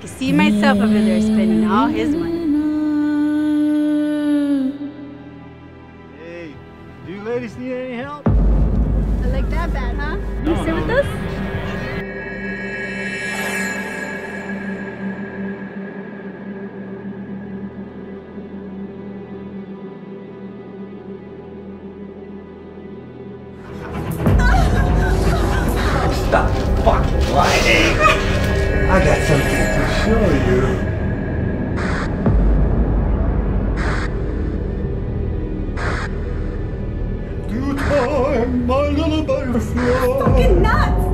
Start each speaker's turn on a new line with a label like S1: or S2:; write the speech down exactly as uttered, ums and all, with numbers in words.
S1: can see myself over there spending all his money.
S2: Hey, do you ladies need any help?
S1: I like that bad, huh?
S2: No,
S1: you sit
S2: no,
S1: with
S2: no.
S1: us?
S2: Stop fucking lying. I got something to show you. Due time, my little butterfly.
S1: Fucking nuts!